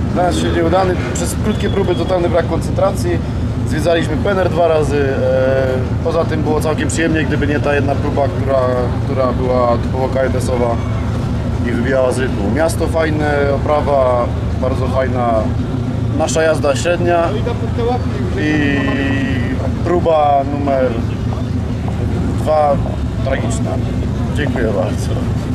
Dla nas się nieudany, przez krótkie próby totalny brak koncentracji. Zwiedzaliśmy plener 2 razy, poza tym było całkiem przyjemnie, gdyby nie ta jedna próba, która była typowo KNS-owa i wybijała z rytmu. Miasto fajne, oprawa bardzo fajna, nasza jazda średnia i próba numer 2 tragiczna. Dziękuję bardzo.